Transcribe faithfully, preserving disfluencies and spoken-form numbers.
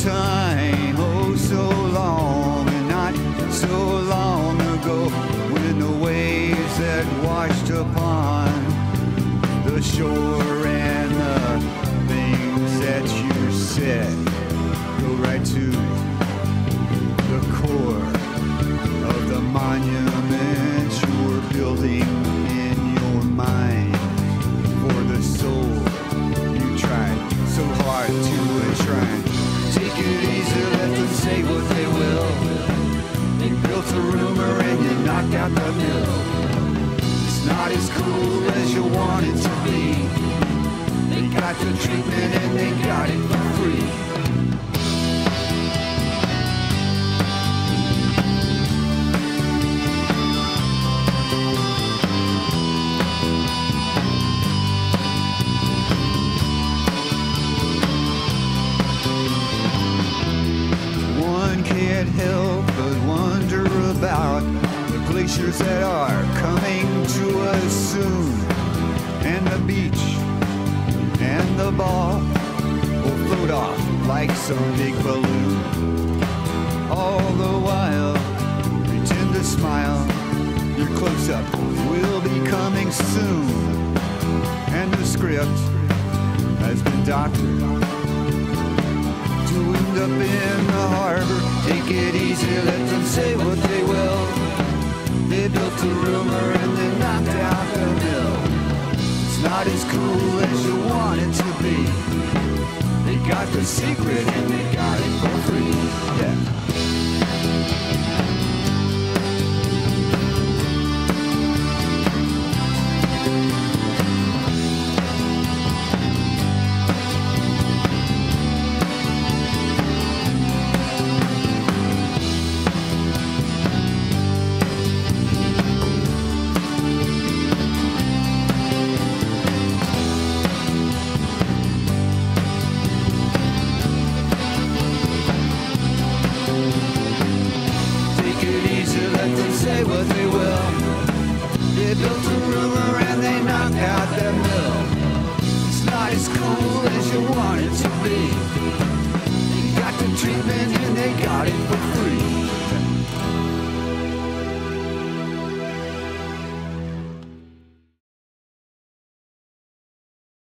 time, oh so long, and not so long ago, when the waves that washed upon the shore and the things that you said go right to the core of the monument you were building in your mind for the soul you tried so hard to enshrine. Take it easy, let them say what they will. They built a rumor and you knocked out the mill. It's not as cool as you want it to be. They got the treatment and they got it for free. Can't help but wonder about the glaciers that are coming to us soon, and the beach and the ball will float off like some big balloon. All the while, pretend to smile, your close-up will be coming soon, and the script has been doctored to end up in the harbor. Take it easy, let them say what they will. They built a rumor and they knocked out the mill. It's not as cool as you want it to be. They got the secret and they got it for free. Yeah. Say what they will. They built a rumor and they knocked out their mill. It's not as cool as you want it to be.